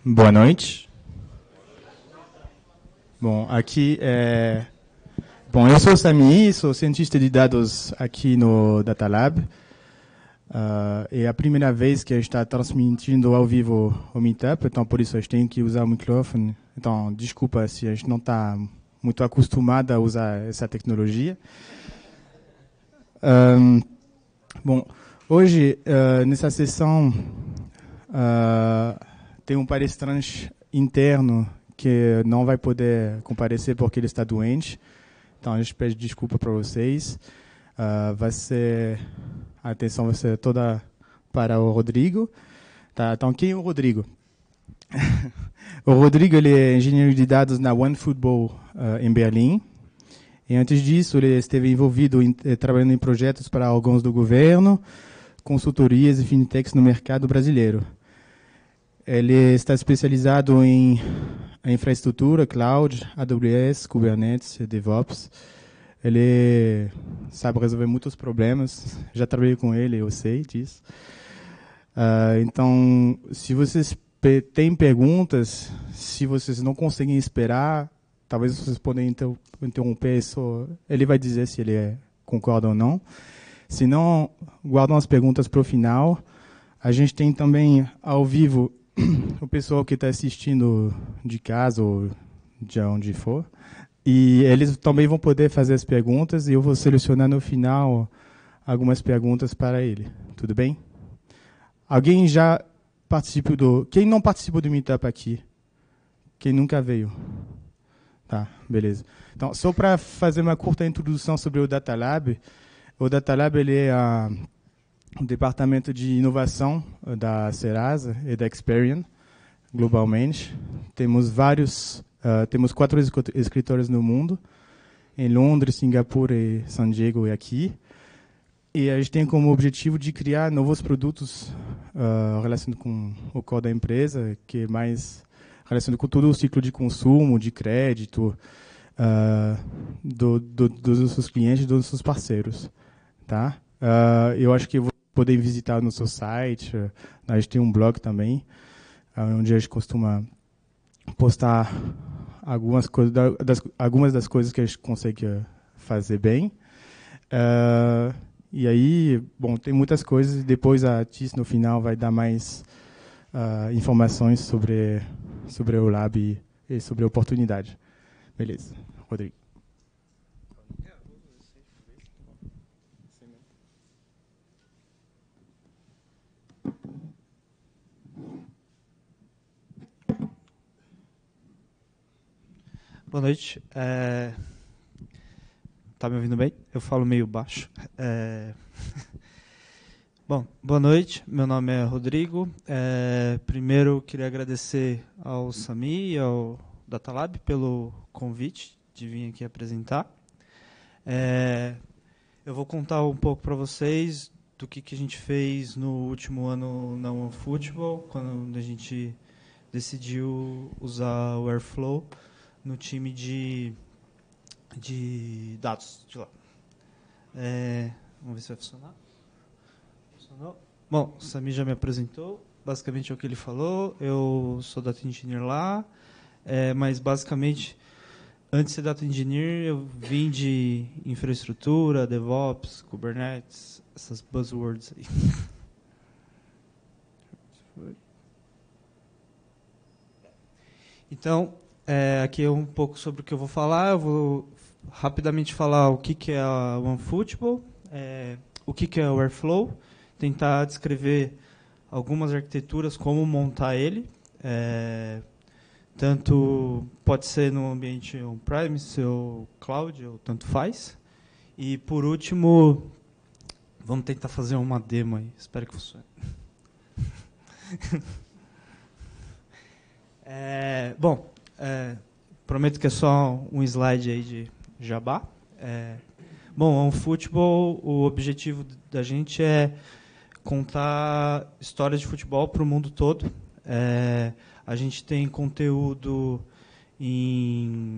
Boa noite. Bom, aqui é... Bom, eu sou o Sami, sou cientista de dados aqui no Datalab. É a primeira vez que a gente está transmitindo ao vivo o Meetup, então por isso a gente tem que usar o microfone. Então, desculpa se a gente não está muito acostumado a usar essa tecnologia. Bom, hoje, nessa sessão, tem um palestrante interno que não vai poder comparecer porque ele está doente. Então, a gente pede desculpa para vocês. A atenção vai ser toda para o Rodrigo. Tá, então, quem é o Rodrigo? O Rodrigo ele é engenheiro de dados na OneFootball em Berlim. E antes disso, ele esteve envolvido trabalhando em projetos para órgãos do governo, consultorias e fintechs no mercado brasileiro. Ele está especializado em infraestrutura, cloud, AWS, Kubernetes, DevOps. Ele sabe resolver muitos problemas. Já trabalhei com ele, eu sei disso. Então, se vocês têm perguntas, se vocês não conseguem esperar, talvez vocês podem interromper isso. Ele vai dizer se ele concorda ou não. Se não, guardam as perguntas para o final. A gente tem também ao vivo o pessoal que está assistindo de casa ou de onde for. E eles também vão poder fazer as perguntas e eu vou selecionar no final algumas perguntas para ele. Tudo bem? Alguém já participou do... Quem não participou do Meetup aqui? Quem nunca veio? Tá, beleza. Então, só para fazer uma curta introdução sobre o Datalab. O Datalab ele é o departamento de inovação da Serasa e da Experian, globalmente. Temos 4 escritórios no mundo, em Londres, Singapura, e San Diego e aqui. E a gente tem como objetivo de criar novos produtos relacionados com o core da empresa, que é mais relacionado com todo o ciclo de consumo, de crédito, dos nossos clientes, dos nossos parceiros. Tá? Eu acho que podem visitar o nosso site, a gente tem um blog também, onde a gente costuma postar algumas das coisas que a gente consegue fazer bem. E aí, bom, tem muitas coisas, e depois a Tis no final vai dar mais informações sobre o Lab e sobre a oportunidade. Beleza, Rodrigo. Boa noite. Tá me ouvindo bem? Eu falo meio baixo. Bom, boa noite. Meu nome é Rodrigo. Primeiro, eu queria agradecer ao Sami e ao Datalab pelo convite de vir aqui apresentar. Eu vou contar um pouco para vocês do que a gente fez no último ano na OneFootball, quando a gente decidiu usar o Airflow no time de dados de lá. Vamos ver se vai funcionar. Funcionou. Bom, o Sami já me apresentou. Basicamente é o que ele falou. Eu sou Data Engineer lá, mas basicamente, antes de ser Data Engineer, eu vim de infraestrutura, DevOps, Kubernetes, essas buzzwords aí. Então, aqui é um pouco sobre o que eu vou falar. Eu vou rapidamente falar o que é a OneFootball, o que é o Airflow, tentar descrever algumas arquiteturas, como montar ele. Tanto pode ser no ambiente on-premise ou cloud, ou tanto faz. E, por último, vamos tentar fazer uma demo aí. Espero que funcione. Bom, prometo que é só um slide aí de jabá. Bom, o futebol, o objetivo da gente é contar histórias de futebol para o mundo todo. A gente tem conteúdo em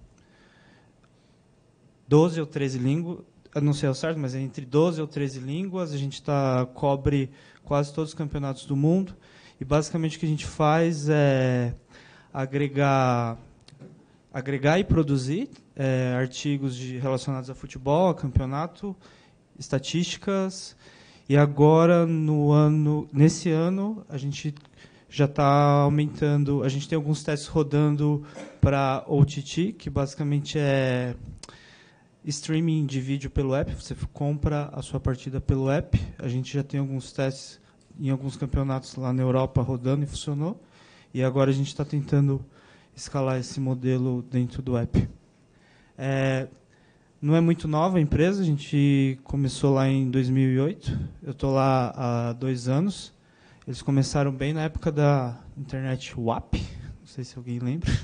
12 ou 13 línguas, eu não sei ao certo, mas é entre 12 ou 13 línguas. A gente cobre quase todos os campeonatos do mundo. E basicamente o que a gente faz é agregar e produzir artigos relacionados a futebol, a campeonato, estatísticas. E agora, nesse ano, a gente já está aumentando. A gente tem alguns testes rodando para OTT, que basicamente é streaming de vídeo pelo app. Você compra a sua partida pelo app. A gente já tem alguns testes em alguns campeonatos lá na Europa rodando e funcionou. E agora a gente está tentando escalar esse modelo dentro do app. Não é muito nova a empresa, a gente começou lá em 2008, eu estou lá há 2 anos. Eles começaram bem na época da internet WAP, não sei se alguém lembra.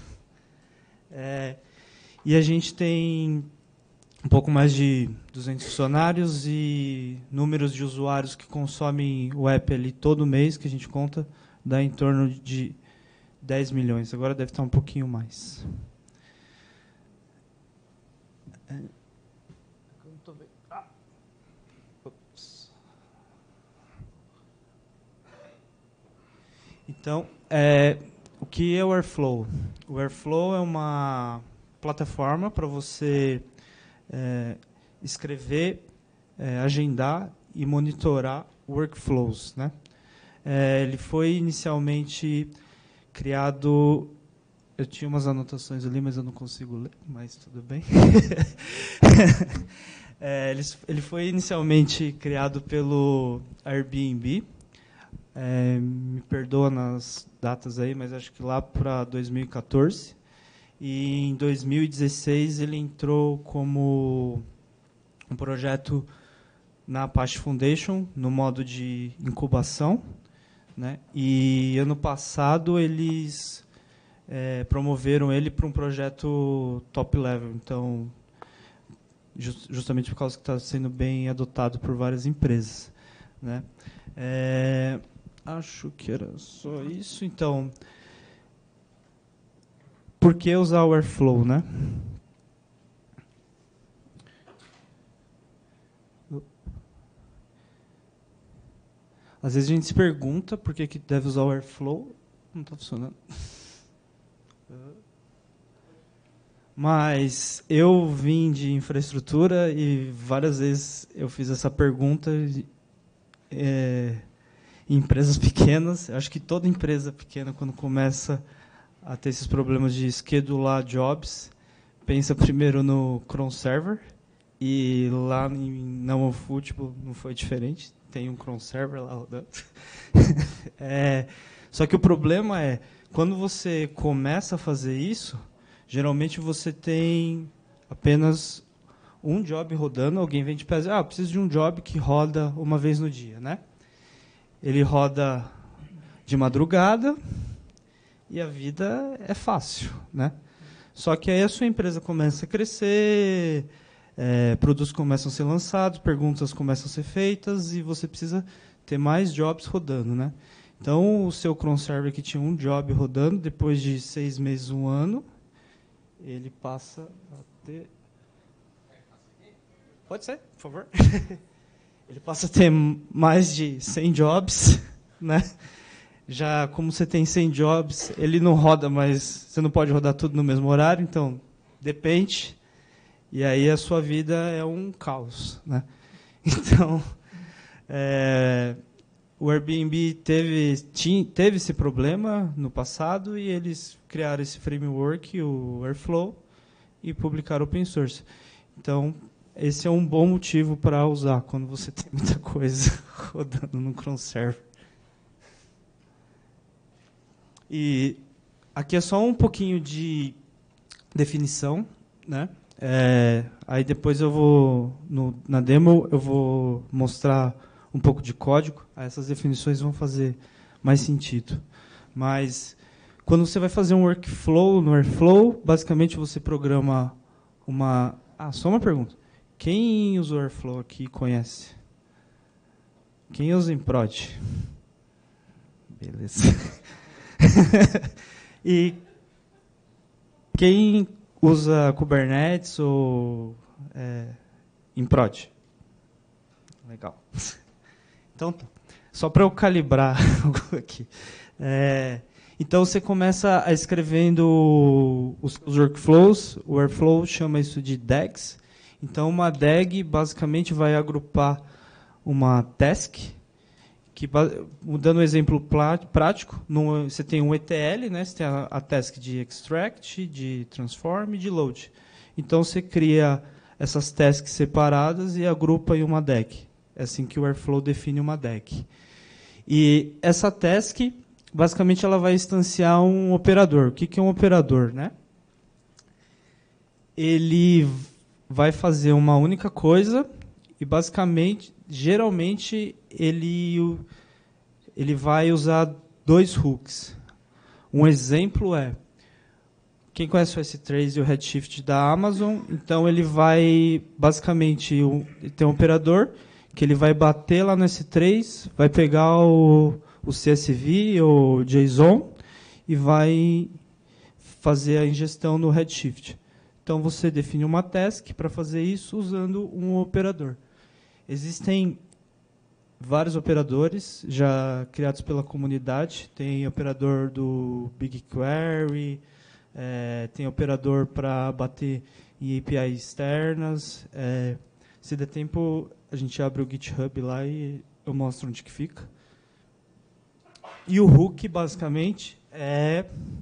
E a gente tem um pouco mais de 200 funcionários e números de usuários que consomem o app ali todo mês, que a gente conta, dá em torno de 10 milhões. Agora deve estar um pouquinho mais. Então, o que é o Airflow? O Airflow é uma plataforma para você escrever, agendar e monitorar workflows, né? Ele foi inicialmente criado... Eu tinha umas anotações ali, mas eu não consigo ler, mas tudo bem. Ele foi inicialmente criado pelo Airbnb. Me perdoa nas datas aí, mas acho que lá para 2014. E em 2016 ele entrou como um projeto na Apache Foundation, no modo de incubação, né? E ano passado eles promoveram ele para um projeto top level. Então, justamente por causa que está sendo bem adotado por várias empresas, né? Acho que era só isso. Então, por que usar o Airflow, né? Às vezes a gente se pergunta por que deve usar o Airflow. Não está funcionando. Mas eu vim de infraestrutura e várias vezes eu fiz essa pergunta em empresas pequenas. Acho que toda empresa pequena, quando começa a ter esses problemas de schedular jobs, pensa primeiro no cron server. E lá na OneFootball não foi diferente. Tem um cron server lá rodando. Só que o problema é, quando você começa a fazer isso, geralmente você tem apenas um job rodando, alguém vem te pedir, eu preciso de um job que roda uma vez no dia, né? Ele roda de madrugada e a vida é fácil, né? Só que aí a sua empresa começa a crescer, produtos começam a ser lançados, perguntas começam a ser feitas e você precisa ter mais jobs rodando, né? Então, o seu cron server que tinha um job rodando, depois de 6 meses, 1 ano, ele passa a ter... Pode ser, por favor. Ele passa a ter mais de 100 jobs, né? Já como você tem 100 jobs, ele não roda, mas você não pode rodar tudo no mesmo horário, então depende. E aí a sua vida é um caos, né? Então, o Airbnb teve esse problema no passado e eles criaram esse framework, o Airflow, e publicaram open source. Então, esse é um bom motivo para usar quando você tem muita coisa rodando no cron server. E aqui é só um pouquinho de definição, né? Aí depois eu vou, na demo, eu vou mostrar um pouco de código. Aí essas definições vão fazer mais sentido. Mas quando você vai fazer um workflow no Airflow, basicamente você programa uma... só uma pergunta. Quem usa o Airflow aqui conhece? Quem usa em prod? Beleza. E quem usa Kubernetes ou em prod? Legal. Então, só para eu calibrar aqui. Então, você começa a escrevendo os seus workflows. O Airflow chama isso de DAGs. Então, uma DAG, basicamente, vai agrupar uma task, que, dando um exemplo prático, você tem um ETL, né? Você tem a task de extract, de transform e de load. Então, você cria essas tasks separadas e agrupa em uma DAG. É assim que o Airflow define uma DAG. E essa task, basicamente, ela vai instanciar um operador. O que é um operador, né? Ele vai fazer uma única coisa e, basicamente, geralmente, ele vai usar 2 hooks. Um exemplo é, quem conhece o S3 e o Redshift da Amazon, então ele vai, basicamente, ter um operador que ele vai bater lá no S3, vai pegar o CSV ou JSON e vai fazer a ingestão no Redshift. Então, você define uma task para fazer isso usando um operador. Existem vários operadores já criados pela comunidade. Tem operador do BigQuery, tem operador para bater em APIs externas. Se der tempo, a gente abre o GitHub lá e eu mostro onde que fica. E o hook, basicamente, é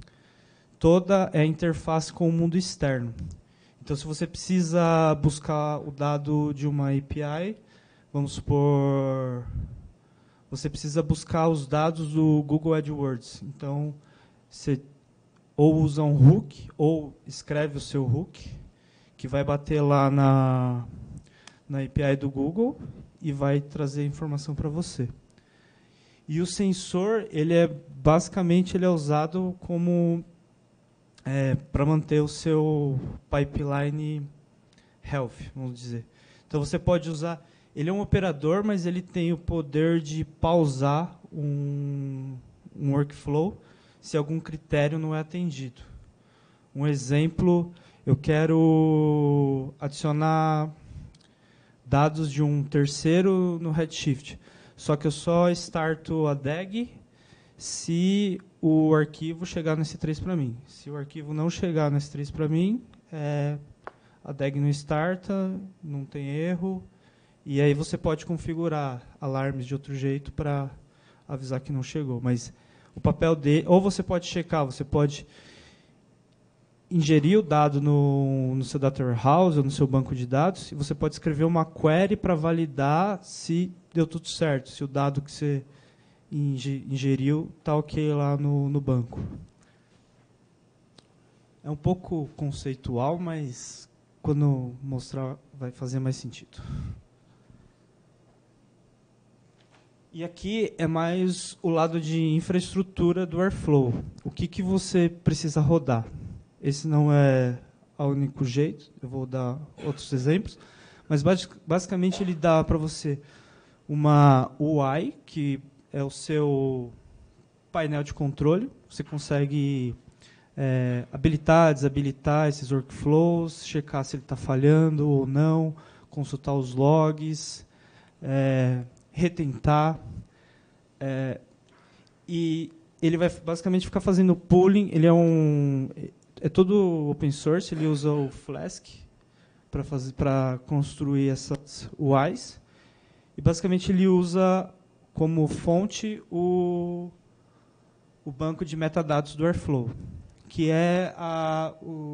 toda a interface com o mundo externo. Então, se você precisa buscar o dado de uma API, vamos supor, você precisa buscar os dados do Google AdWords. Então, você ou usa um hook, ou escreve o seu hook, que vai bater lá na API do Google e vai trazer informação para você. E o sensor, basicamente, ele é usado como para manter o seu pipeline health, vamos dizer. Então, você pode usar... Ele é um operador, mas ele tem o poder de pausar um workflow se algum critério não é atendido. Um exemplo, eu quero adicionar dados de um terceiro no Redshift. Só que eu só starto a DAG se o arquivo chegar no S3 para mim. Se o arquivo não chegar no S3 para mim, a DAG não starta, não tem erro. E aí você pode configurar alarmes de outro jeito para avisar que não chegou. Mas o papel ou você pode checar, você pode ingerir o dado no seu data warehouse ou no seu banco de dados, e você pode escrever uma query para validar se deu tudo certo, se o dado que você ingeriu está ok lá no banco. É um pouco conceitual, mas quando mostrar vai fazer mais sentido. E aqui é mais o lado de infraestrutura do Airflow. O que você precisa rodar? Esse não é o único jeito, eu vou dar outros exemplos, mas basicamente ele dá para você uma UI, que é o seu painel de controle. Você consegue habilitar, desabilitar esses workflows, checar se ele está falhando ou não, consultar os logs, retentar. E ele vai basicamente ficar fazendo pooling. Ele é todo open source, ele usa o Flask para construir essas UIs. E basicamente ele usa como fonte o banco de metadados do Airflow, que é a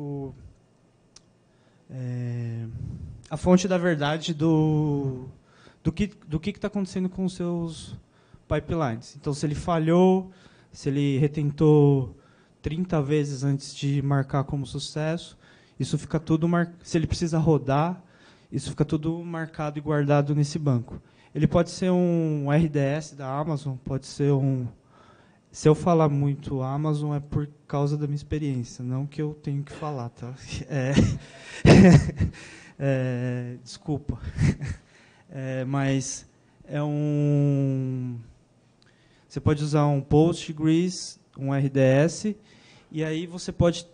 fonte da verdade do que está acontecendo com os seus pipelines. Então, se ele falhou, se ele retentou 30 vezes antes de marcar como sucesso, isso fica tudo se ele precisa rodar, isso fica tudo marcado e guardado nesse banco. Ele pode ser um RDS da Amazon, pode ser um... Se eu falar muito Amazon é por causa da minha experiência, não que eu tenho que falar, tá? Desculpa. Mas você pode usar um Postgres, um RDS, e aí você pode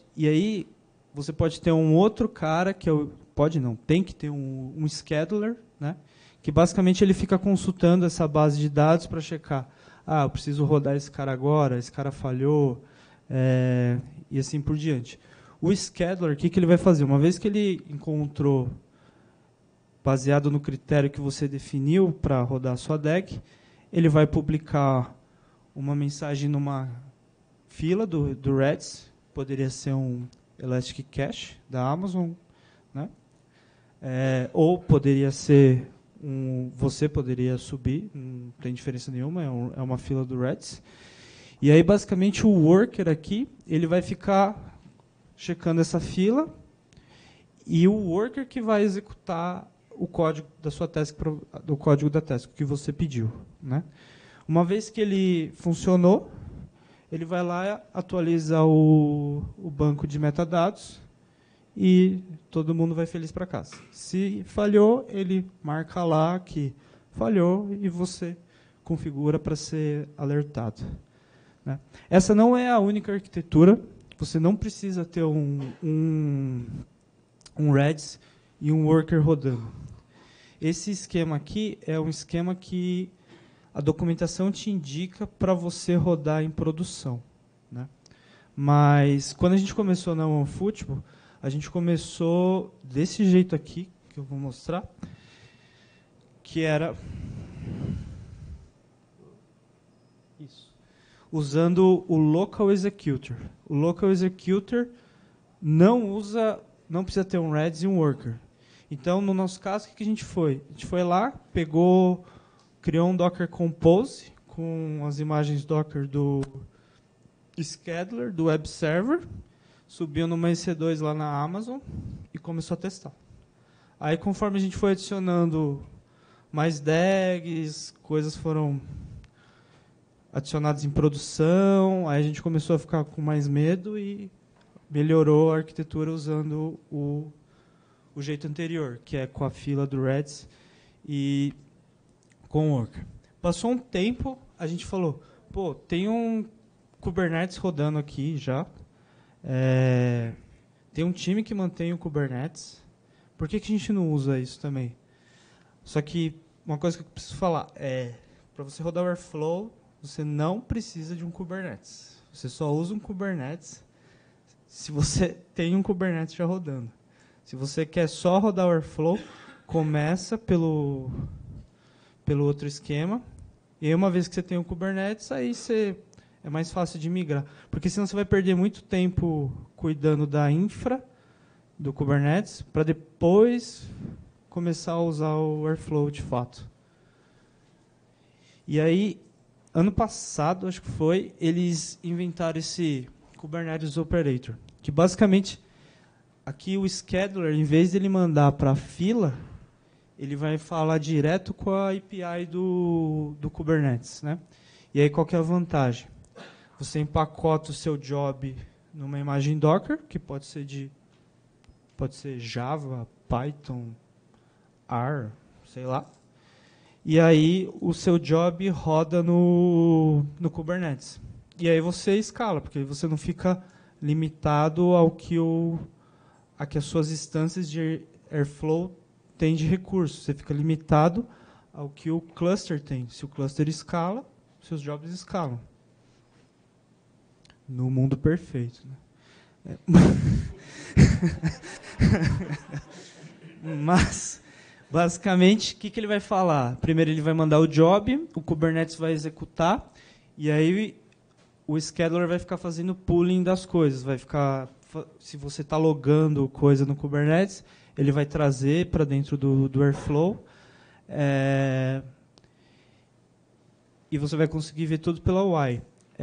ter um outro cara que tem que ter um scheduler, né? Que que basicamente ele fica consultando essa base de dados para checar, eu preciso rodar esse cara agora, esse cara falhou, e assim por diante. O scheduler, o que ele vai fazer? Uma vez que ele encontrou, baseado no critério que você definiu para rodar a sua DEC, ele vai publicar uma mensagem numa fila do Redis, poderia ser um Elastic Cache da Amazon, né? Ou poderia ser você poderia subir, não tem diferença nenhuma, é uma fila do Redis. E aí, basicamente, o worker aqui, ele vai ficar checando essa fila, e o worker que vai executar o código da sua task, do código da task que você pediu, né? Uma vez que ele funcionou, ele vai lá atualizar o banco de metadados e todo mundo vai feliz para casa. Se falhou, ele marca lá que falhou e você configura para ser alertado, né? Essa não é a única arquitetura. Você não precisa ter um Redis e um worker rodando. Esse esquema aqui é um esquema que a documentação te indica para você rodar em produção, né? Mas quando a gente começou na OneFootball, a gente começou desse jeito aqui, que eu vou mostrar, que era isso, usando o Local Executor. O Local Executor não precisa ter um Redis e um Worker. Então, no nosso caso, o que a gente foi? A gente foi lá, criou um Docker Compose com as imagens Docker do Scheduler, do Web Server, subiu numa EC2 lá na Amazon e começou a testar. Aí, conforme a gente foi adicionando mais DAGs, coisas foram adicionadas em produção, aí a gente começou a ficar com mais medo e melhorou a arquitetura usando o jeito anterior, que é com a fila do Redis e com o Worker. Passou um tempo, a gente falou, tem um Kubernetes rodando aqui já, tem um time que mantém o Kubernetes, por que a gente não usa isso também? Só que uma coisa que eu preciso falar para você rodar o Airflow, você não precisa de um Kubernetes. Você só usa um Kubernetes se você tem um Kubernetes já rodando. Se você quer só rodar o Airflow, começa pelo outro esquema. E aí, uma vez que você tem o Kubernetes, aí é mais fácil de migrar. Porque senão você vai perder muito tempo cuidando da infra do Kubernetes para depois começar a usar o Airflow de fato. E aí, ano passado, acho que foi, eles inventaram esse Kubernetes Operator, que basicamente, aqui o scheduler, em vez de ele mandar para a fila, ele vai falar direto com a API do Kubernetes, né? E aí, qual que é a vantagem? Você empacota o seu job numa imagem Docker, que pode ser Java, Python, R, sei lá. E aí o seu job roda no Kubernetes. E aí você escala, porque você não fica limitado ao que as suas instâncias de Airflow têm de recursos. Você fica limitado ao que o cluster tem. Se o cluster escala, seus jobs escalam. No mundo perfeito, né? Mas, basicamente, o que ele vai falar? Primeiro ele vai mandar o job, o Kubernetes vai executar, e aí o scheduler vai ficar fazendo pooling das coisas. Se você está logando coisa no Kubernetes, ele vai trazer para dentro do Airflow. E você vai conseguir ver tudo pela UI.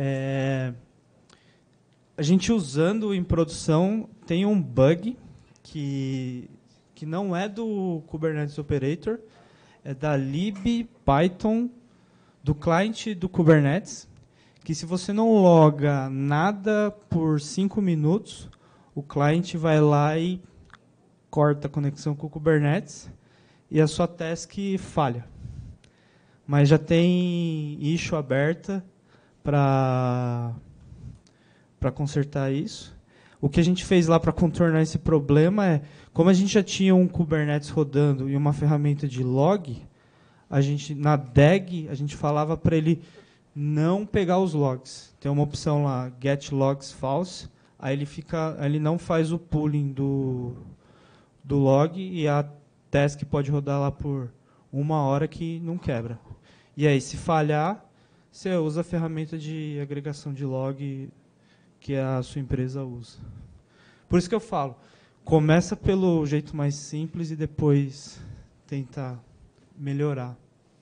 A gente usando em produção tem um bug que não é do Kubernetes Operator, é da libpython do cliente do Kubernetes, que se você não loga nada por 5 minutos, o cliente vai lá e corta a conexão com o Kubernetes e a sua task falha. Mas já tem issue aberta para consertar isso. O que a gente fez lá para contornar esse problema como a gente já tinha um Kubernetes rodando e uma ferramenta de log, na DAG, a gente falava para ele não pegar os logs. Tem uma opção lá, get logs false, aí ele não faz o pooling do log e a task pode rodar lá por 1 hora que não quebra. E aí, se falhar, você usa a ferramenta de agregação de log que a sua empresa usa. Por isso que eu falo, começa pelo jeito mais simples e depois tenta melhorar.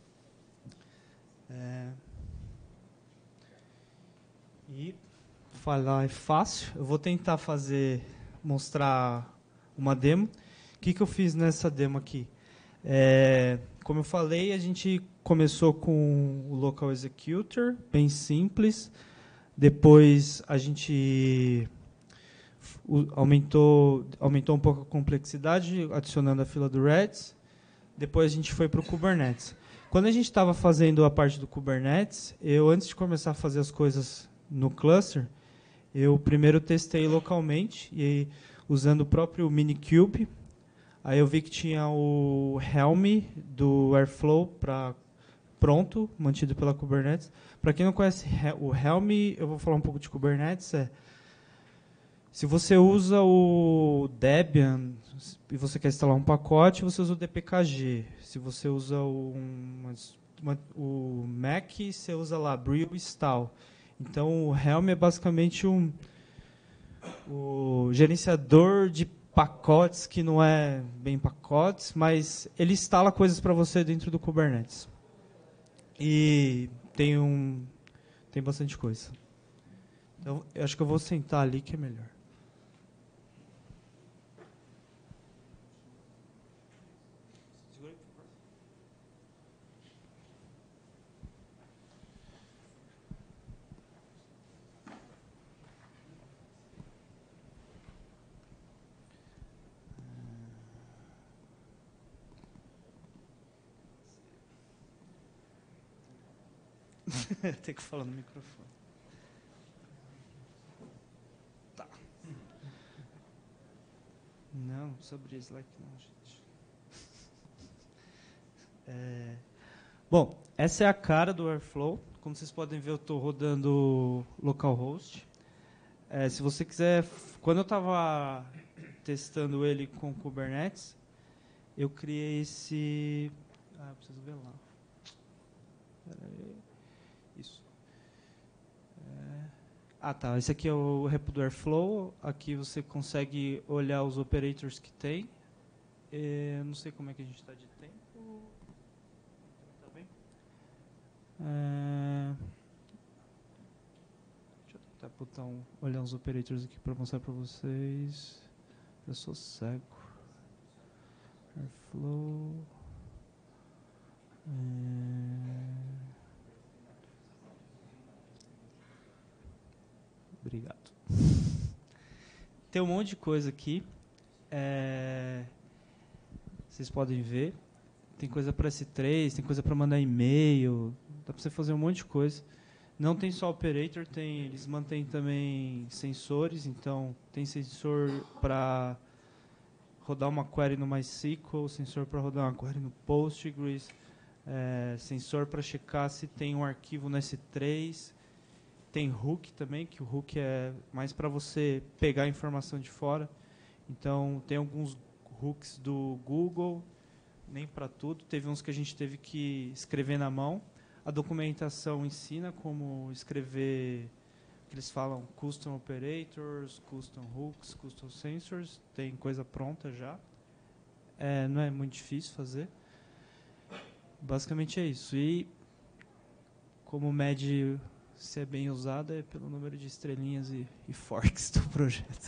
E falar é fácil. Eu vou tentar mostrar uma demo. O que eu fiz nessa demo aqui? Como eu falei, a gente começou com o Local Executor, bem simples. Depois a gente aumentou um pouco a complexidade, adicionando a fila do Redis. Depois a gente foi para o Kubernetes. Quando a gente estava fazendo a parte do Kubernetes, antes de começar a fazer as coisas no cluster, eu primeiro testei localmente, e aí, usando o próprio Minikube. Aí eu vi que tinha o Helm do Airflow pronto, mantido pela Kubernetes. Para quem não conhece o Helm, eu vou falar um pouco de Kubernetes. Se você usa o Debian e você quer instalar um pacote, você usa o dpkg. Se você usa o Mac, você usa lá brew install. Então o Helm é basicamente o gerenciador de pacotes, que não é bem pacotes, mas ele instala coisas para você dentro do Kubernetes. E tem bastante coisa. Então, eu acho que eu vou sentar ali que é melhor. Tem que falar no microfone. Tá. Não, sobre Slack não, gente. Bom, essa é a cara do Airflow. Como vocês podem ver, eu estou rodando localhost. Se você quiser, quando eu estava testando ele com Kubernetes, eu criei esse... eu preciso ver lá. Peraí. Isso. Tá. Esse aqui é o repo do Airflow. Aqui você consegue olhar os operators que tem. Não sei como é que a gente está de tempo. Tá bem? Deixa eu tentar olhar os operators aqui para mostrar para vocês. Eu sou cego. Airflow. Obrigado. Tem um monte de coisa aqui. Vocês podem ver. Tem coisa para S3, tem coisa para mandar e-mail. Dá para você fazer um monte de coisa. Não tem só operator, eles mantêm também sensores. Então, tem sensor para rodar uma query no MySQL, sensor para rodar uma query no Postgres, sensor para checar se tem um arquivo no S3. Tem hook também, que o hook é mais para você pegar a informação de fora. Então, tem alguns hooks do Google, nem para tudo. Teve uns que a gente teve que escrever na mão. A documentação ensina como escrever, que eles falam custom operators, custom hooks, custom sensors. Tem coisa pronta já. Não é muito difícil fazer. Basicamente é isso. E como mede se é bem usado é pelo número de estrelinhas e forks do projeto.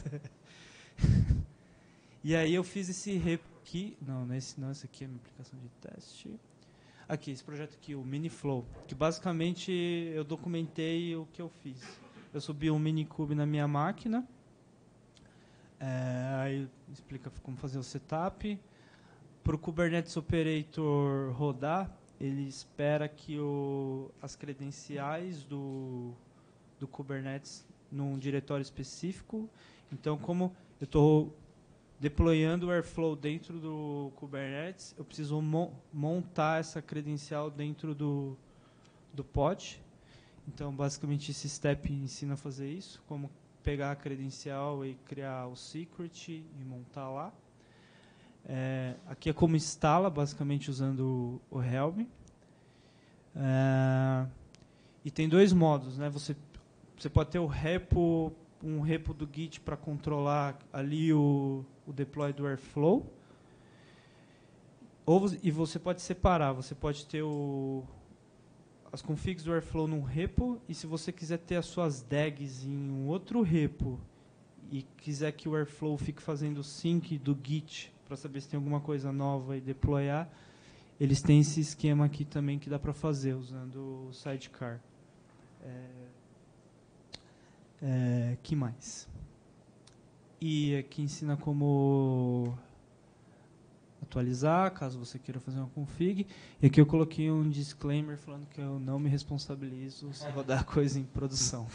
E aí eu fiz esse aqui. Não, esse aqui é a minha aplicação de teste. Aqui, esse projeto aqui, o Miniflow, que basicamente eu documentei o que eu fiz. Eu subi um Minikube na minha máquina, aí explica como fazer o setup. Para o Kubernetes Operator rodar, ele espera que as credenciais do Kubernetes num diretório específico. Então, como eu estou deployando o Airflow dentro do Kubernetes, eu preciso montar essa credencial dentro do pod. Então, basicamente, esse step ensina a fazer isso, como pegar a credencial e criar o secret e montar lá. Aqui é como instala, basicamente usando o Helm. E tem dois modos, né? Você pode ter um repo do Git para controlar ali o deploy do Airflow. E você pode separar, você pode ter as configs do Airflow num repo, e se você quiser ter as suas DAGs em um outro repo e quiser que o Airflow fique fazendo sync do Git para saber se tem alguma coisa nova e deployar, eles têm esse esquema aqui também que dá para fazer usando o Sidecar. Que mais? E aqui ensina como atualizar, caso você queira fazer uma config. E aqui eu coloquei um disclaimer falando que eu não me responsabilizo se rodar coisa em produção.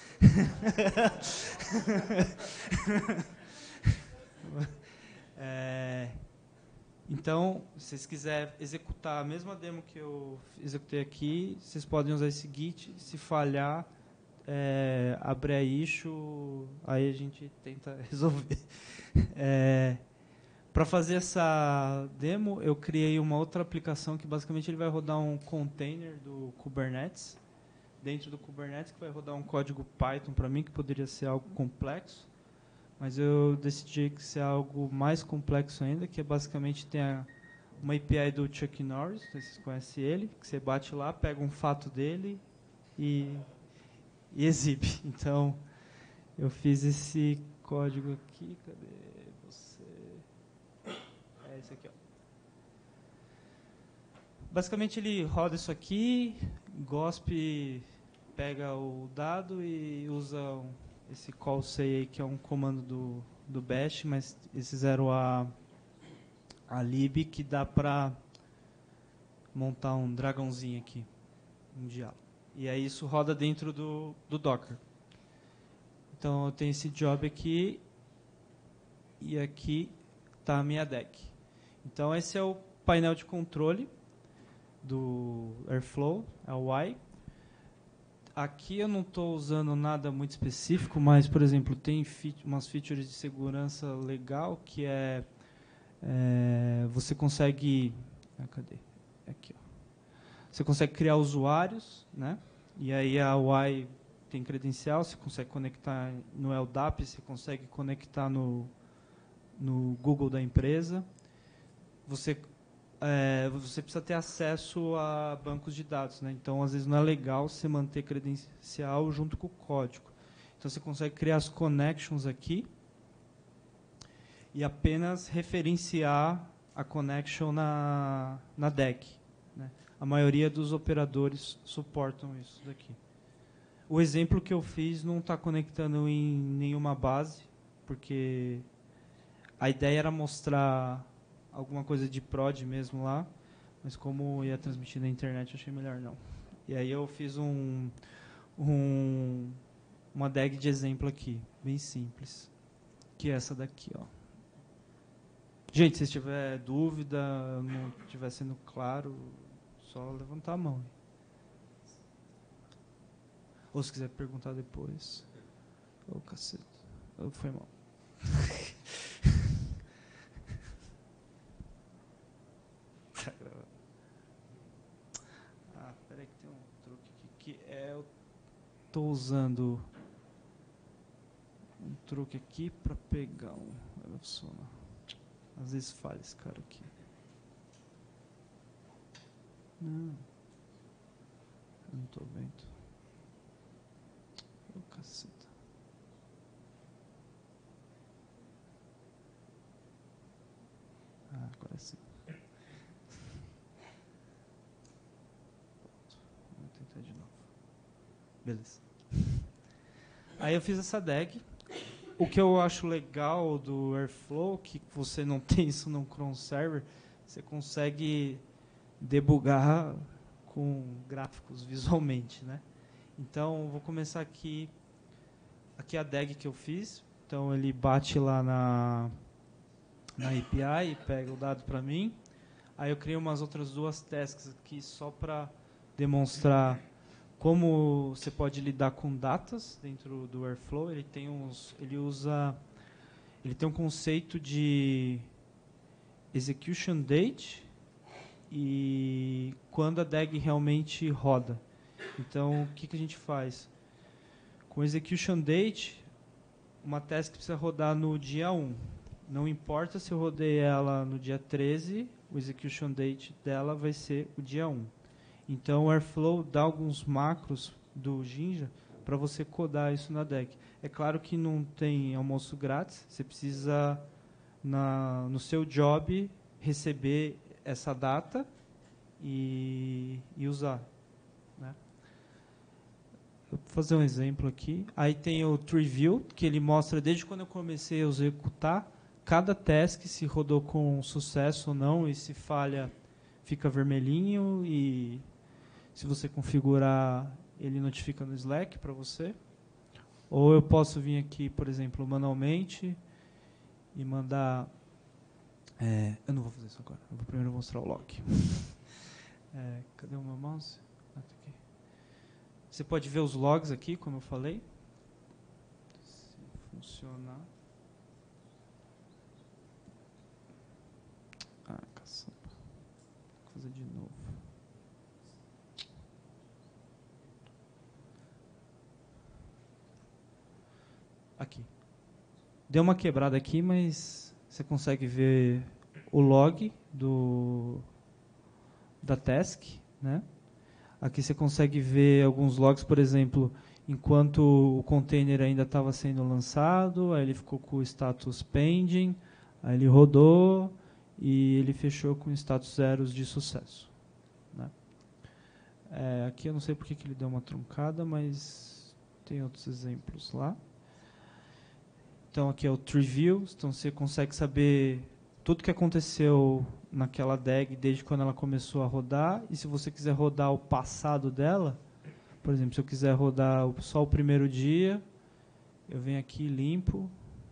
Então, se vocês quiserem executar a mesma demo que eu executei aqui, vocês podem usar esse Git. Se falhar, abre a issue, aí a gente tenta resolver. Para fazer essa demo, eu criei uma outra aplicação que basicamente ele vai rodar um container do Kubernetes, dentro do Kubernetes, que vai rodar um código Python para mim, que poderia ser algo complexo, mas eu decidi que ser algo mais complexo ainda, que é basicamente tem uma API do Chuck Norris, vocês conhecem ele, que você bate lá, pega um fato dele e exibe. Então, eu fiz esse código aqui, cadê você? Esse aqui, ó. Basicamente ele roda isso aqui, GOSP pega o dado e usa esse call say aí, que é um comando do bash, mas eles fizeram a lib que dá para montar um dragãozinho aqui, um diálogo. E aí isso roda dentro do Docker. Então eu tenho esse job aqui e aqui está a minha deck. Então esse é o painel de controle do Airflow, é o Y. Aqui eu não estou usando nada muito específico, mas, por exemplo, tem umas features de segurança legal, que você consegue... cadê? Aqui, ó. Você consegue criar usuários, né? E aí a Y tem credencial, você consegue conectar no LDAP, você consegue conectar no Google da empresa. Você precisa ter acesso a bancos de dados, né? Então, às vezes, não é legal você manter credencial junto com o código. Então, você consegue criar as connections aqui e apenas referenciar a connection na DAG, né? A maioria dos operadores suportam isso daqui. O exemplo que eu fiz não está conectando em nenhuma base, porque a ideia era mostrar alguma coisa de prod mesmo lá, mas como ia transmitir na internet, eu achei melhor não. E aí eu fiz uma DAG de exemplo aqui, bem simples, que é essa daqui, ó. Gente, se tiver dúvida, não estiver sendo claro, só levantar a mão. Ou se quiser perguntar depois. Ô, cacete. Foi mal. Peraí que tem um truque aqui, que eu estou usando um truque aqui para pegar um... Às vezes falha esse cara aqui. Não. Eu não estou vendo. Ô, caceta. Agora sim. Vou tentar de novo. Beleza. Aí eu fiz essa DAG. O que eu acho legal do Airflow, que você não tem isso no cron server, você consegue debugar com gráficos visualmente, né? Então, vou começar aqui a DAG que eu fiz. Então, ele bate lá na API e pega o dado para mim. Aí eu criei umas outras 2 tasks aqui só para demonstrar como você pode lidar com datas dentro do Airflow. Ele tem um conceito de execution date e quando a DAG realmente roda. Então, o que a gente faz? Com execution date, uma task precisa rodar no dia 1. Não importa se eu rodei ela no dia 13, o execution date dela vai ser o dia 1. Então, o Airflow dá alguns macros do Jinja para você codar isso na DAG. É claro que não tem almoço grátis, você precisa, no seu job, receber essa data e usar. Né? Eu vou fazer um exemplo aqui. Aí tem o tree view, que ele mostra desde quando eu comecei a executar cada task, se rodou com sucesso ou não, e se falha, fica vermelhinho, e se você configurar, ele notifica no Slack para você. Ou eu posso vir aqui, por exemplo, manualmente e mandar... eu não vou fazer isso agora, eu vou primeiro mostrar o log. Cadê o meu mouse? Tá aqui. Você pode ver os logs aqui, como eu falei. Se funcionar. Caçamba. Vou fazer de novo. Aqui. Deu uma quebrada aqui, mas você consegue ver o log da task, né? Aqui você consegue ver alguns logs, por exemplo, enquanto o container ainda estava sendo lançado, aí ele ficou com o status pending, aí ele rodou e ele fechou com status zeros de sucesso. Né? Aqui eu não sei porque que ele deu uma truncada, mas tem outros exemplos lá. Então aqui é o tree view, então você consegue saber tudo que aconteceu naquela DAG desde quando ela começou a rodar, e se você quiser rodar o passado dela, por exemplo, se eu quiser rodar só o primeiro dia, eu venho aqui limpo,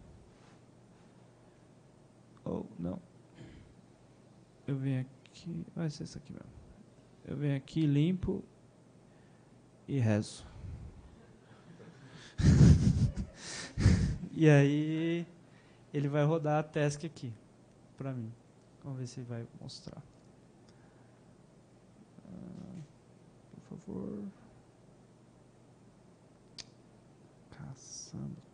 ou não, eu venho aqui, vai ser isso aqui mesmo, eu venho aqui limpo e rezo. E aí ele vai rodar a task aqui para mim. Vamos ver se vai mostrar. Por favor. Caçamba.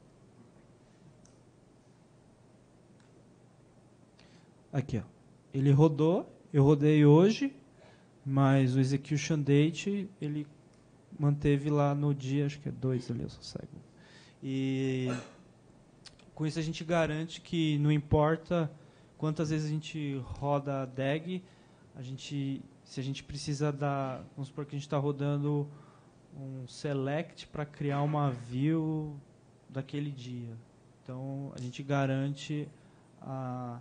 Aqui, ó. Ele rodou, eu rodei hoje, mas o execution date ele manteve lá no dia, acho que é 2 ali, eu só cego. E com isso a gente garante que não importa quantas vezes a gente roda a DAG, se a gente precisa vamos supor que a gente está rodando um select para criar uma view daquele dia. Então, a gente garante a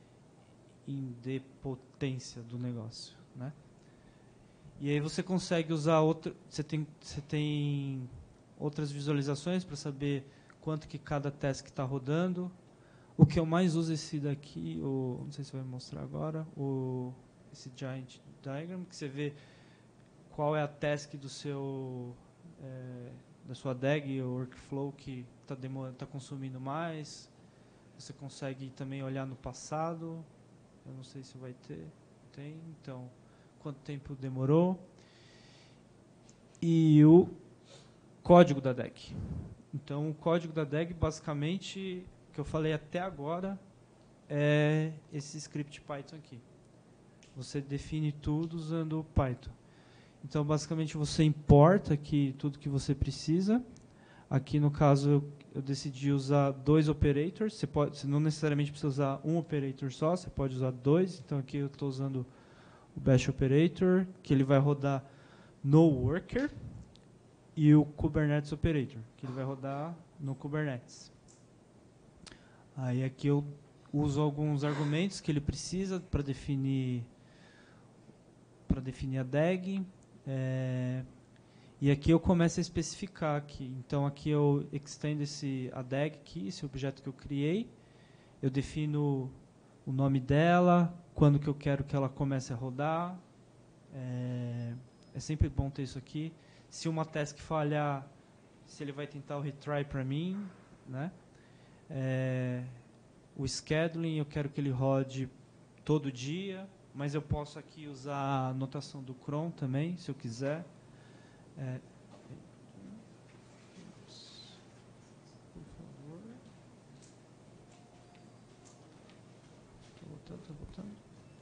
idempotência do negócio. Né? E aí você consegue usar você tem outras visualizações para saber quanto que cada task está rodando. O que eu mais uso esse daqui, não sei se vai mostrar agora, esse Giant Diagram, que você vê qual é a task da sua DAG ou workflow que está consumindo mais. Você consegue também olhar no passado. Eu não sei se vai ter. Tem, então, quanto tempo demorou. E o código da DAG. Então, o código da DAG, basicamente, que eu falei até agora, é esse script Python aqui. Você define tudo usando o Python. Então, basicamente, você importa aqui tudo que você precisa. Aqui, no caso, eu decidi usar 2 operators. Você não necessariamente precisa usar um operator só, você pode usar 2. Então, aqui eu estou usando o Bash Operator, que ele vai rodar no Worker, e o Kubernetes Operator, que ele vai rodar no Kubernetes. Aí aqui eu uso alguns argumentos que ele precisa para definir a DAG. E aqui eu começo a especificar aqui. Então aqui eu extendo a DAG aqui, esse objeto que eu criei. Eu defino o nome dela, quando que eu quero que ela comece a rodar. É sempre bom ter isso aqui. Se uma task falhar, se ele vai tentar o retry para mim, né? O scheduling, eu quero que ele rode todo dia, mas eu posso aqui usar a anotação do cron também, se eu quiser. Por favor. Estou botando.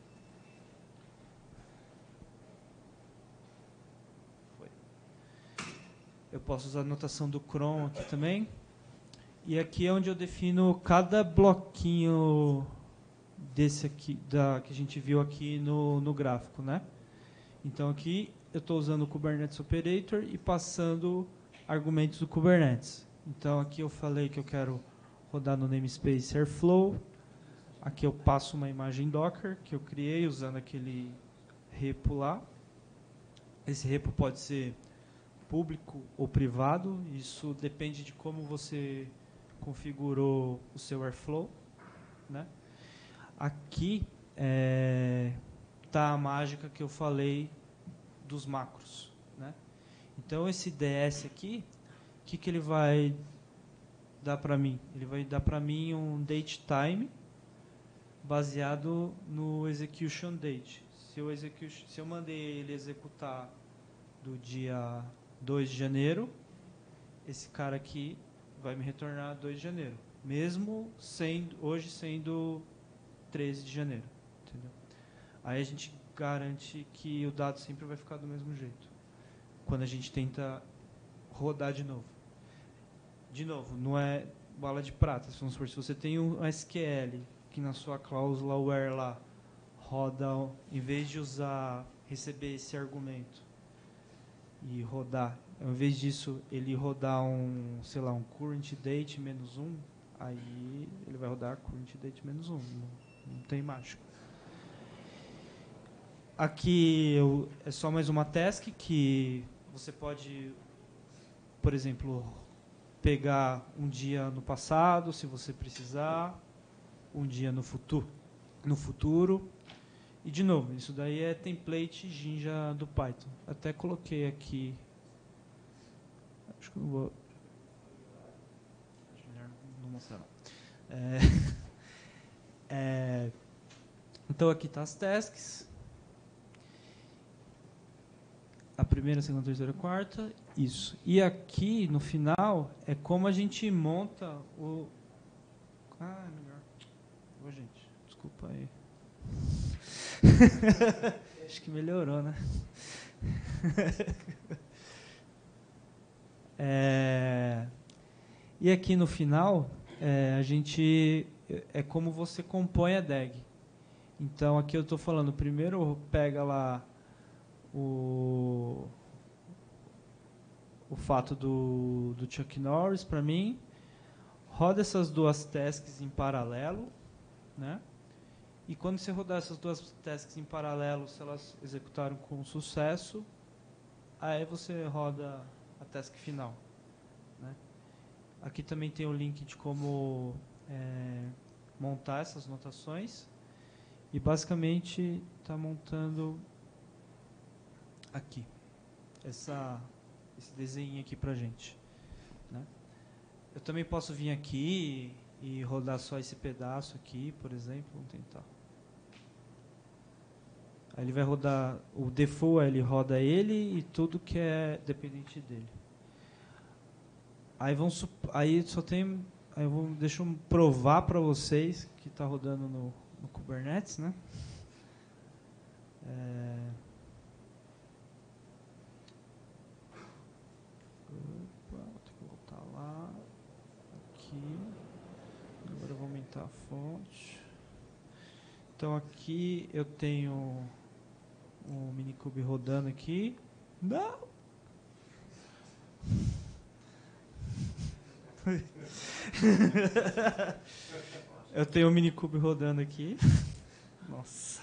Foi. Eu posso usar a anotação do cron aqui também. E aqui é onde eu defino cada bloquinho desse aqui, que a gente viu aqui no gráfico, né? Então aqui eu estou usando o Kubernetes Operator e passando argumentos do Kubernetes. Então aqui eu falei que eu quero rodar no namespace Airflow. Aqui eu passo uma imagem Docker que eu criei usando aquele repo lá. Esse repo pode ser público ou privado. Isso depende de como você configurou o seu Airflow, né? Aqui está a mágica que eu falei dos macros, né? Então esse DS aqui, o que ele vai dar para mim? Ele vai dar para mim um date time baseado no execution date. Se eu mandei ele executar do dia 2 de janeiro, esse cara aqui vai me retornar 2 de janeiro, mesmo hoje sendo 13 de janeiro. Entendeu? Aí a gente garante que o dado sempre vai ficar do mesmo jeito, quando a gente tenta rodar de novo. De novo, não é bala de prata. Vamos supor, se você tem um SQL que na sua cláusula where lá roda, em vez de receber esse argumento e rodar, ao invés disso ele rodar sei lá, um current date -1, aí ele vai rodar current date -1, não tem mágica. Aqui é só mais uma task que você pode, por exemplo, pegar um dia no passado, se você precisar, um dia no futuro. E, de novo, isso daí é template Jinja do Python. Até coloquei aqui. Acho que eu não vou. Acho melhor não mostrar, não. Então, aqui tá as tasks. A primeira, segunda, terceira, quarta. Isso. E aqui, no final, é como a gente monta o... Ah, é melhor. Ô, gente, desculpa aí. Acho que melhorou, né? E aqui no final, a gente... É como você compõe a DAG. Então, aqui eu estou falando, primeiro pega lá o fato do Chuck Norris para mim, roda essas duas tasks em paralelo, né? E quando você rodar essas duas tasks em paralelo, se elas executaram com sucesso, aí você roda a task final, né? Aqui também tem o link de como montar essas notações. E basicamente está montando aqui esse desenho aqui para a gente, né? Eu também posso vir aqui e rodar só esse pedaço aqui, por exemplo. Vamos tentar. Aí ele vai rodar o default, ele roda ele e tudo que é dependente dele. Aí só tem, deixa eu provar para vocês que está rodando no Kubernetes, né? Vou ter que voltar lá. Aqui. Agora eu vou aumentar a fonte. Então aqui eu tenho o Minikube rodando aqui. Não! Eu tenho o Minikube rodando aqui. Nossa.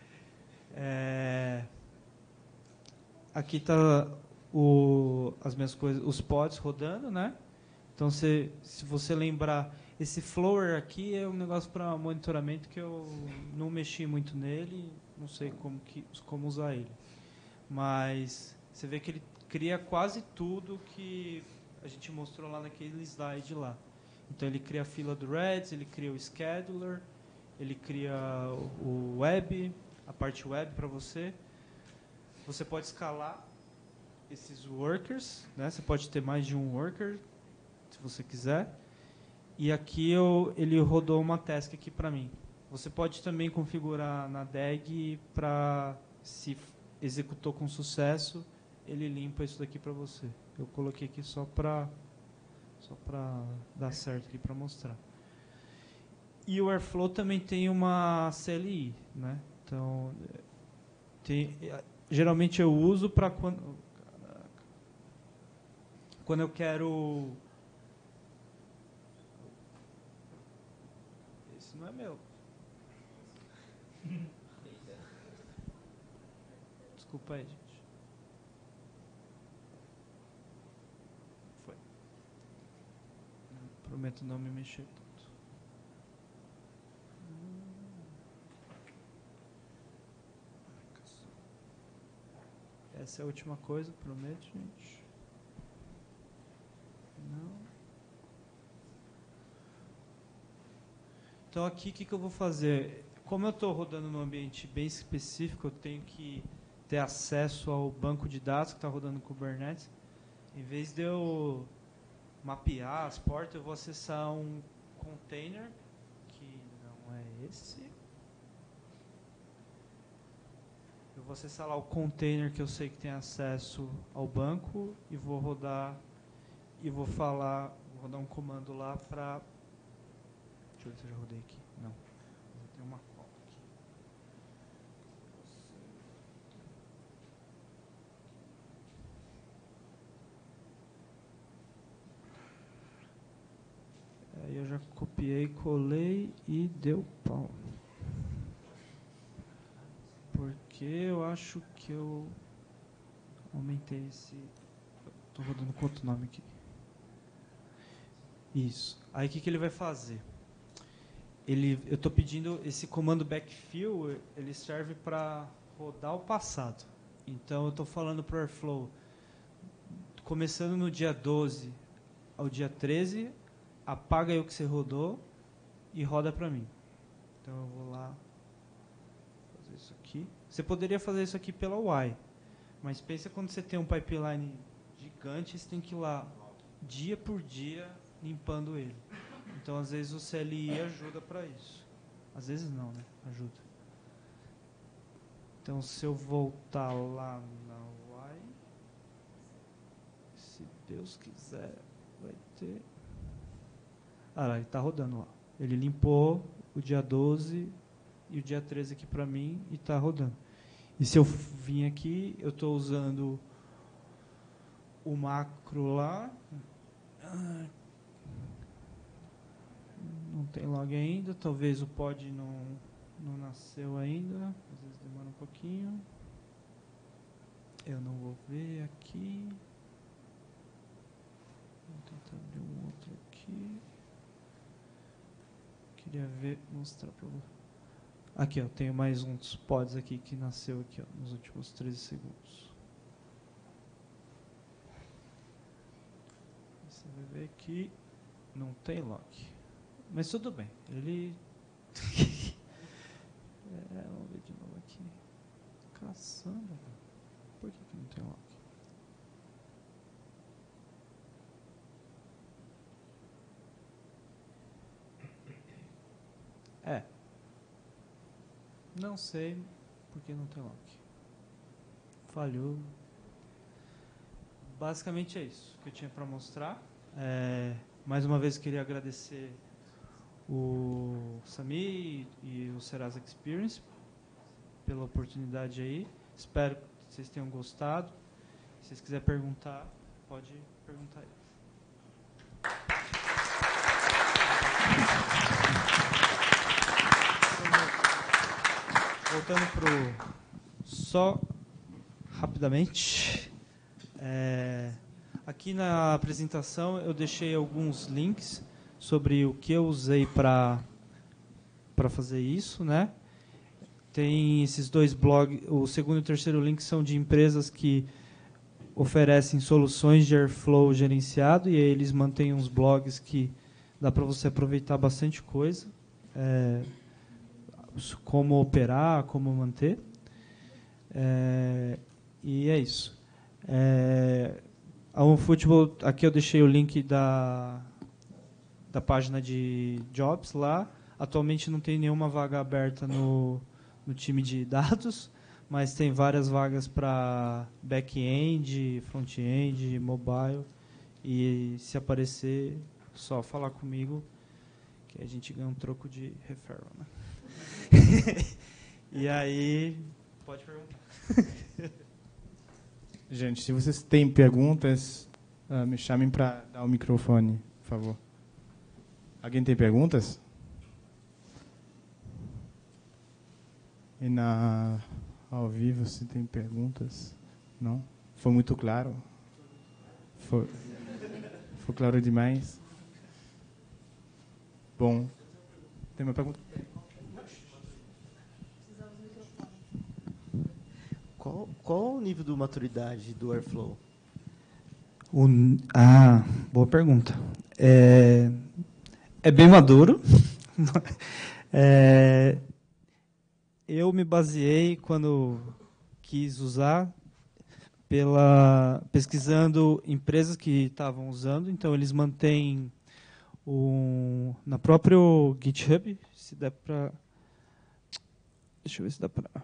Aqui está as minhas coisas, os pods rodando, né? Então, se você lembrar, Esse Flower aqui é um negócio para monitoramento que eu não mexi muito nele, não sei como usar ele. Mas você vê que ele cria quase tudo que a gente mostrou lá naquele slide lá. Então ele cria a fila do Reds, ele cria o scheduler, ele cria o web, a parte web para você. Você pode escalar esses workers, né? Você pode ter mais de um worker, se você quiser. E aqui ele rodou uma task aqui para mim. Você pode também configurar na DAG para, se executou com sucesso, ele limpa isso daqui para você. Eu coloquei aqui só para dar certo aqui para mostrar. E o Airflow também tem uma CLI, né? Então, geralmente eu uso para quando eu quero... Esse não é meu. Desculpa aí, gente. Foi. Prometo não me mexer tanto. Essa é a última coisa, prometo, gente. Não. Então aqui o que eu vou fazer? Como eu estou rodando num ambiente bem específico, eu tenho que ter acesso ao banco de dados que está rodando no Kubernetes. Em vez de eu mapear as portas, eu vou acessar um container, que não é esse. Eu vou acessar lá o container que eu sei que tem acesso ao banco e vou rodar vou rodar um comando lá para... Deixa eu ver se eu já rodei aqui. Não. Eu tenho uma cola aqui. Aí eu já copiei, colei e deu pau. Porque eu acho que eu aumentei esse... Estou rodando com outro nome aqui. Isso. Aí o que ele vai fazer? Eu estou pedindo esse comando backfill, ele serve para rodar o passado. Então eu estou falando para o Airflow, começando no dia 12 ao dia 13, apaga aí o que você rodou e roda para mim. Então eu vou lá fazer isso aqui. Você poderia fazer isso aqui pela UI, mas pensa quando você tem um pipeline gigante, você tem que ir lá dia por dia limpando ele. Então, às vezes, o CLI ajuda para isso. Às vezes não, né? Ajuda. Então, se eu voltar lá na UI, se Deus quiser, vai ter... Ah, lá, ele está rodando lá. Ele limpou o dia 12 e o dia 13 aqui para mim e está rodando. E se eu vim aqui, eu estou usando o macro lá... Não tem log ainda, talvez o pod não nasceu ainda, às vezes demora um pouquinho. Eu não vou ver aqui. Vou tentar abrir um outro aqui. Queria mostrar para você. Aqui, ó, tenho mais uns pods aqui que nasceu aqui, ó, nos últimos 13 segundos. Você vai ver que não tem log. Mas tudo bem, ele... vamos ver de novo aqui. Caçamba, por que não tem log? Não sei por que não tem log. Falhou. Basicamente é isso que eu tinha para mostrar. Mais uma vez queria agradecer o Sami e o Serasa Experience pela oportunidade aí. Espero que vocês tenham gostado. Se vocês quiserem perguntar, pode perguntar aí. Voltando só rapidamente. Aqui na apresentação eu deixei alguns links sobre o que eu usei para fazer isso, né? Tem esses 2 blogs, o segundo e o terceiro link são de empresas que oferecem soluções de Airflow gerenciado, e aí eles mantêm uns blogs que dá para você aproveitar bastante coisa, como operar, como manter. E é isso. A OneFootball, aqui eu deixei o link da página de jobs lá. Atualmente não tem nenhuma vaga aberta no time de dados, mas tem várias vagas para back-end, front-end, mobile. E se aparecer, só falar comigo, que a gente ganha um troco de referral, né? E aí, pode perguntar. Gente, se vocês têm perguntas, me chamem para dar o microfone, por favor. Alguém tem perguntas? E ao vivo, se tem perguntas? Não? Foi muito claro? Foi claro demais? Bom, tem uma pergunta? Qual o nível de maturidade do Airflow? Boa pergunta. É bem maduro. Eu me baseei, quando quis usar, pesquisando empresas que estavam usando. Então, eles mantêm na próprio GitHub, se der para... Deixa eu ver se dá para...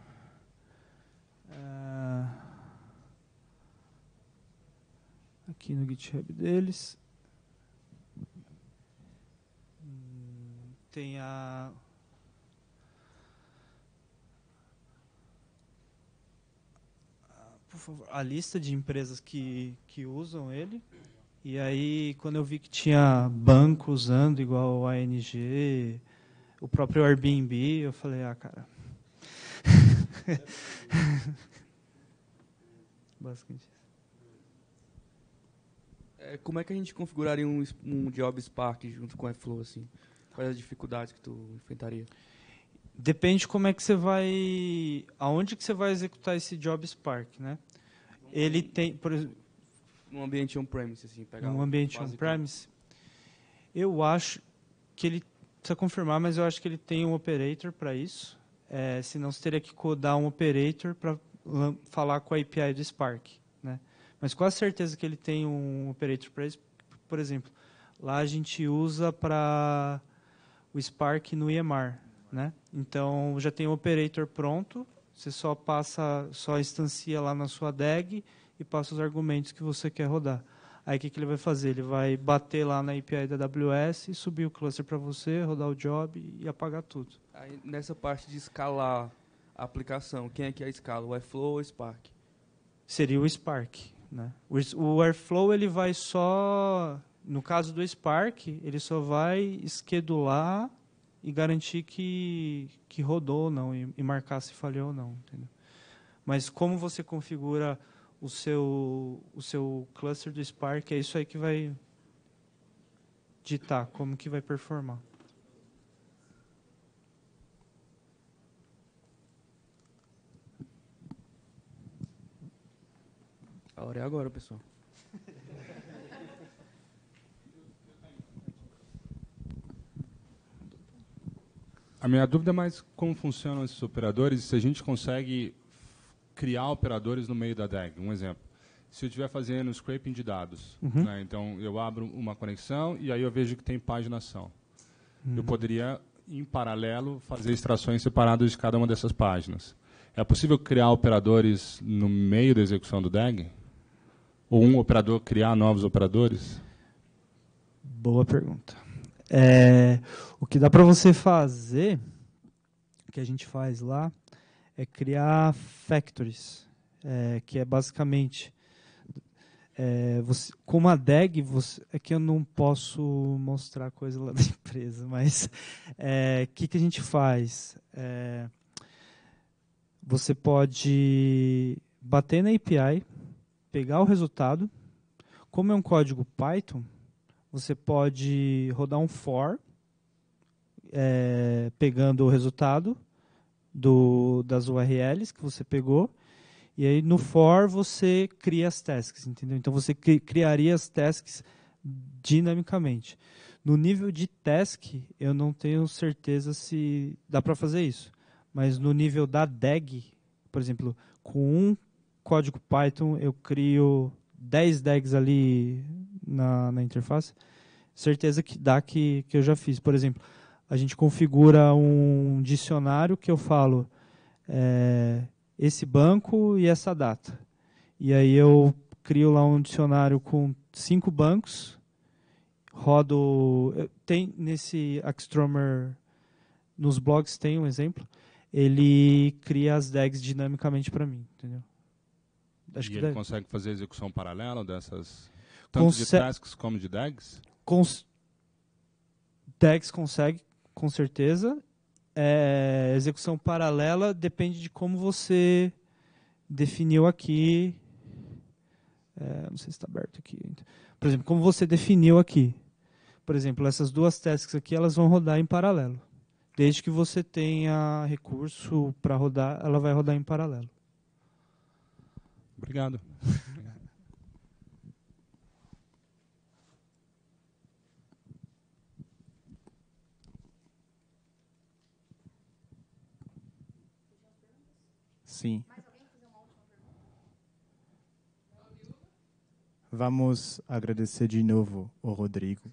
aqui no GitHub deles tem por favor, a lista de empresas que usam ele. E aí, quando eu vi que tinha banco usando, igual o ANG, o próprio Airbnb, eu falei, cara... Basicamente isso. Como é que a gente configuraria um Job Spark junto com o Airflow, assim? Quais as dificuldades que tu enfrentaria? Depende como é que você vai... Aonde que você vai executar esse Job Spark, né? Ele tem, por exemplo... Num ambiente on-premise, assim, pegar num ambiente on-premise, eu acho que ele... Precisa confirmar, mas eu acho que ele tem um operator para isso. Senão você teria que codar um operator para falar com a API do Spark, né? Mas com a certeza que ele tem um operator para isso. Por exemplo, lá a gente usa para o Spark no EMR, né? Então já tem um operator pronto, você só instancia lá na sua DAG e passa os argumentos que você quer rodar. Aí o que ele vai fazer? Ele vai bater lá na API da AWS, subir o cluster para você, rodar o job e apagar tudo. Aí, nessa parte de escalar a aplicação, quem é que escala? O Airflow ou o Spark? Seria o Spark, né? O Airflow, ele vai só... No caso do Spark, ele só vai schedular e garantir que rodou ou não, e marcar se falhou ou não, entendeu? Mas como você configura o seu cluster do Spark, é isso aí que vai ditar como que vai performar. A hora é agora, pessoal. A minha dúvida é mais como funcionam esses operadores, se a gente consegue criar operadores no meio da DAG. Um exemplo, se eu estiver fazendo scraping de dados, né, então eu abro uma conexão e aí eu vejo que tem paginação. Eu poderia, em paralelo, fazer extrações separadas de cada uma dessas páginas. É possível criar operadores no meio da execução do DAG? Ou um operador criar novos operadores? Boa pergunta. O que dá para você fazer, que a gente faz lá, é criar factories, que é basicamente, com uma DAG, é que eu não posso mostrar coisa lá da empresa, mas que a gente faz? Você pode bater na API, pegar o resultado, como é um código Python, você pode rodar um for, pegando o resultado das URLs que você pegou, e aí no for você cria as tasks, entendeu? Então você criaria as tasks dinamicamente. No nível de task, eu não tenho certeza se dá para fazer isso. Mas no nível da DAG, por exemplo, com um código Python, eu crio 10 DAGs ali na interface. Certeza que dá que eu já fiz. Por exemplo, a gente configura um dicionário que eu falo esse banco e essa data. E aí eu crio lá um dicionário com 5 bancos, rodo... Tem nesse Axstromer, nos blogs tem um exemplo, ele cria as DAGs dinamicamente para mim, entendeu? Acho que ele consegue fazer execução paralela dessas, tanto de tasks como de DAGs? DAGs consegue, com certeza. Execução paralela depende de como você definiu aqui. Não sei se está aberto aqui. Por exemplo, como você definiu aqui. Por exemplo, essas duas tasks aqui, elas vão rodar em paralelo. Desde que você tenha recurso para rodar, ela vai rodar em paralelo. Obrigado. Sim. Vamos agradecer de novo ao Rodrigo.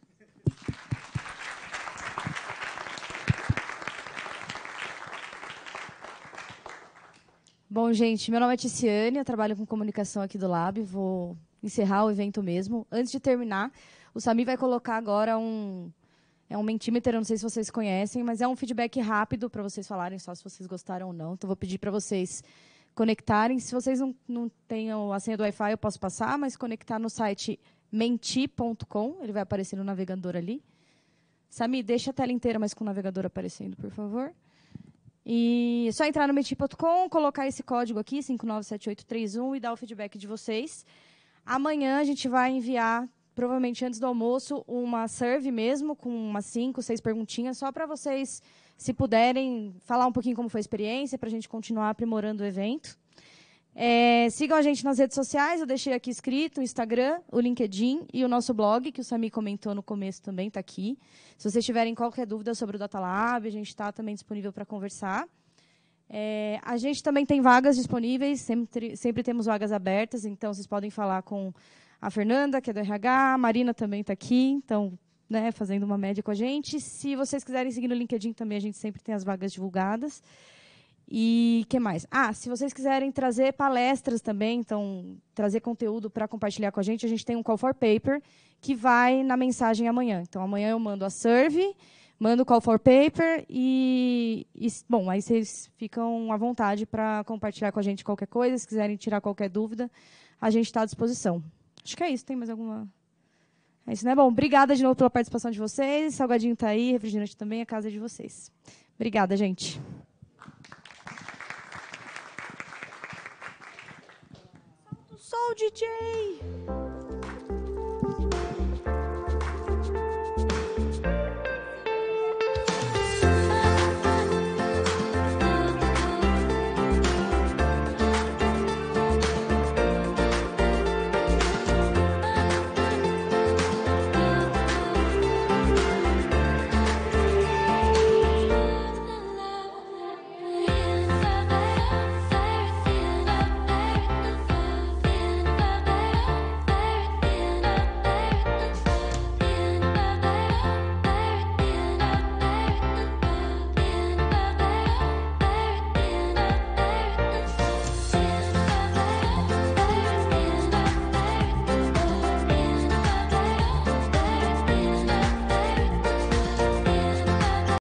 Bom, gente, meu nome é Ticiane, eu trabalho com comunicação aqui do Lab, vou encerrar o evento mesmo. Antes de terminar, o Sami vai colocar agora um Mentimeter, eu não sei se vocês conhecem, mas é um feedback rápido para vocês falarem só se vocês gostaram ou não. Então, vou pedir para vocês conectarem. Se vocês não tenham a senha do Wi-Fi, eu posso passar, mas conectar no site menti.com, ele vai aparecer no navegador ali. Sami, deixa a tela inteira, mas com o navegador aparecendo, por favor. E é só entrar no menti.com, colocar esse código aqui, 597831, e dar o feedback de vocês. Amanhã a gente vai enviar, provavelmente antes do almoço, uma survey mesmo, com umas 5, 6 perguntinhas, só para vocês, se puderem, falar um pouquinho como foi a experiência, para a gente continuar aprimorando o evento. Sigam a gente nas redes sociais, eu deixei aqui escrito o Instagram, o LinkedIn e o nosso blog, que o Sami comentou no começo também, está aqui. Se vocês tiverem qualquer dúvida sobre o Data Lab, a gente está também disponível para conversar. A gente também tem vagas disponíveis, sempre temos vagas abertas, então vocês podem falar com a Fernanda, que é do RH, a Marina também está aqui, então, né, fazendo uma média com a gente. Se vocês quiserem seguir no LinkedIn também, a gente sempre tem as vagas divulgadas. E o que mais? Se vocês quiserem trazer palestras também, então, trazer conteúdo para compartilhar com a gente tem um Call for Paper que vai na mensagem amanhã. Então, amanhã eu mando a survey, mando o Call for Paper bom, aí vocês ficam à vontade para compartilhar com a gente qualquer coisa. Se quiserem tirar qualquer dúvida, a gente está à disposição. Acho que é isso. Tem mais alguma... É isso, né? Bom, obrigada de novo pela participação de vocês. Salgadinho está aí, refrigerante também, a casa é de vocês. Obrigada, gente. Solta o som, DJ!